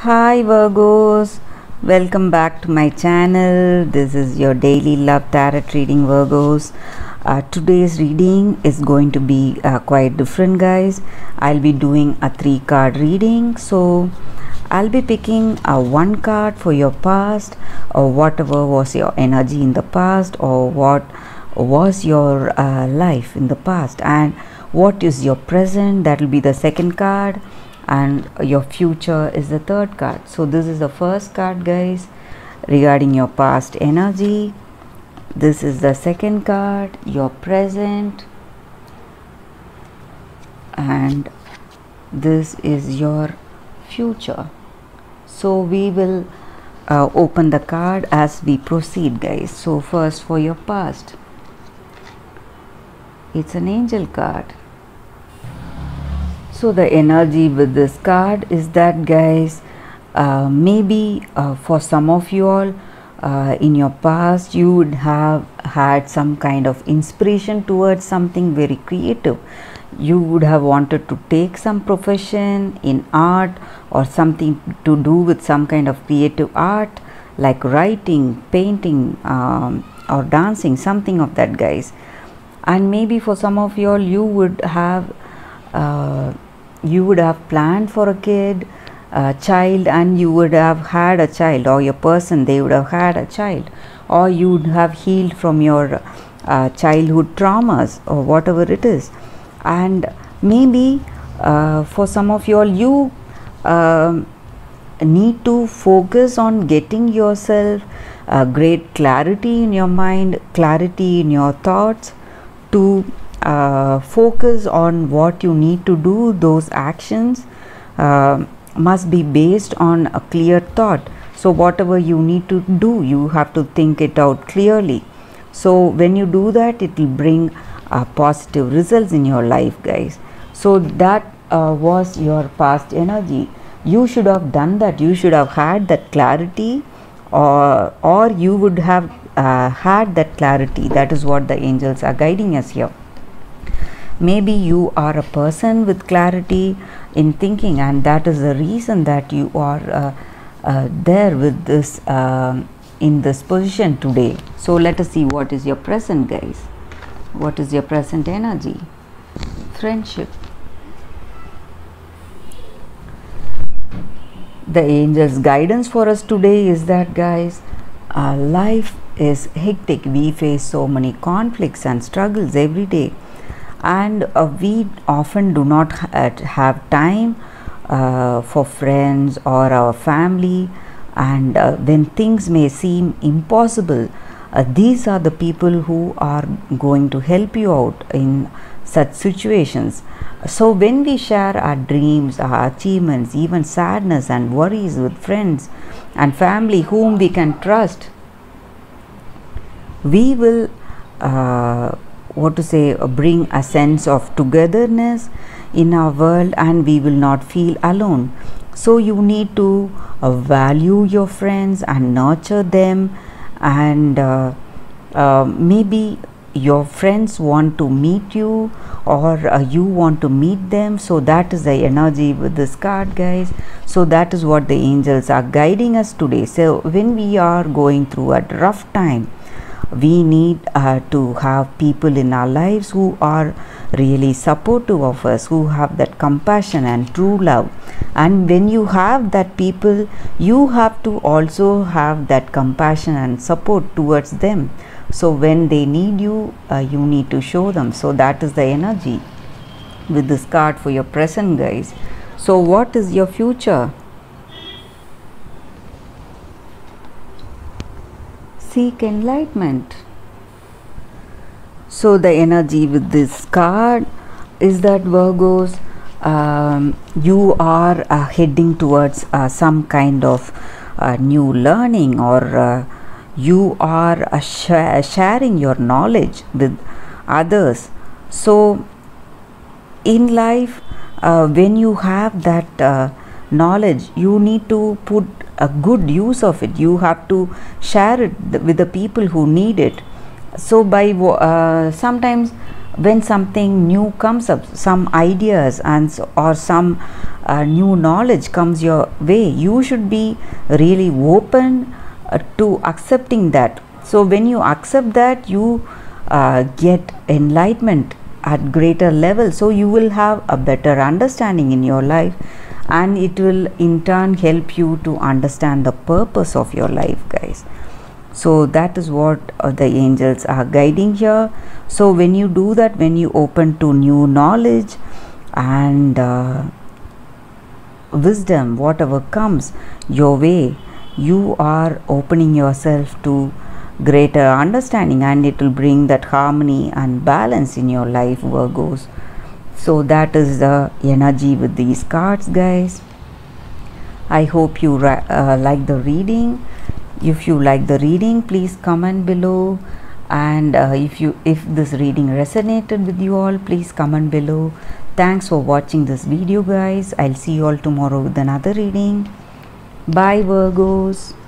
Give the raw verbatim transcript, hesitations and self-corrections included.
Hi Virgos, welcome back to my channel. This is your daily love tarot reading, Virgos. Uh, today's reading is going to be uh, quite different, guys. I'll be doing a three card reading. So I'll be picking uh, one card for your past, or whatever was your energy in the past, or what was your uh, life in the past, and what is your present. That will be the second card, and your future is the third card. So this is the first card, guys, regarding your past energy. This is the second card, your present, and this is your future. So we will uh, open the card as we proceed, guys. So first, for your past, it's an angel card. So the energy with this card is that, guys, uh, maybe uh, for some of you all, uh, in your past you would have had some kind of inspiration towards something very creative. You would have wanted to take some profession in art, or something to do with some kind of creative art, like writing, painting, um, or dancing, something of that, guys. And maybe for some of you all, you would have uh, you would have planned for a kid, a child, and you would have had a child, or your person, they would have had a child, or you would have healed from your uh, childhood traumas, or whatever it is. And maybe uh, for some of you all, you uh, need to focus on getting yourself uh, great clarity in your mind, clarity in your thoughts, to uh, focus on what you need to do. Those actions uh, must be based on a clear thought. So whatever you need to do, you have to think it out clearly. So when you do that, it will bring uh, positive results in your life, guys. So that uh, was your past energy. You should have done that. You should have had that clarity, or or you would have uh, had that clarity. That is what the angels are guiding us here. Maybe you are a person with clarity in thinking, and that is the reason that you are uh, uh, there with this uh, in this position today. So let us see what is your present, guys. What is your present energy? Friendship. The angels' guidance for us today is that, guys, our life is hectic. We face so many conflicts and struggles every day, and uh, we often do not ha have time uh, for friends or our family. And uh, when things may seem impossible, uh, these are the people who are going to help you out in such situations. So when we share our dreams, our achievements, even sadness and worries with friends and family whom we can trust, we will uh, what to say uh, bring a sense of togetherness in our world, and we will not feel alone. So you need to uh, value your friends and nurture them, and uh, uh, maybe your friends want to meet you, or uh, you want to meet them. So that is the energy with this card, guys. So that is what the angels are guiding us today. So when we are going through a rough time, we need uh, to have people in our lives who are really supportive of us, who have that compassion and true love. And when you have that people, you have to also have that compassion and support towards them. So when they need you, uh, you need to show them. So that is the energy with this card for your present, guys. So what is your future? Seek enlightenment. So the energy with this card is that, Virgos, um, you are uh, heading towards uh, some kind of uh, new learning, or uh, you are uh, sh sharing your knowledge with others. So in life, uh, when you have that uh, knowledge, you need to put a good use of it. You have to share it with the people who need it. So by uh, sometimes when something new comes up, some ideas and s- or some uh, new knowledge comes your way, you should be really open uh, to accepting that. So when you accept that, you uh, get enlightenment at greater level, so you will have a better understanding in your life, and it will in turn help you to understand the purpose of your life, guys. So that is what uh, the angels are guiding here. So when you do that, when you open to new knowledge and uh, wisdom, whatever comes your way, you are opening yourself to greater understanding, and it will bring that harmony and balance in your life, Virgos. So that is the energy with these cards, guys. I hope you uh, like the reading. If you like the reading, please comment below, and uh, if you if this reading resonated with you all, please comment below. Thanks for watching this video, guys. I'll see you all tomorrow with another reading. Bye, Virgos.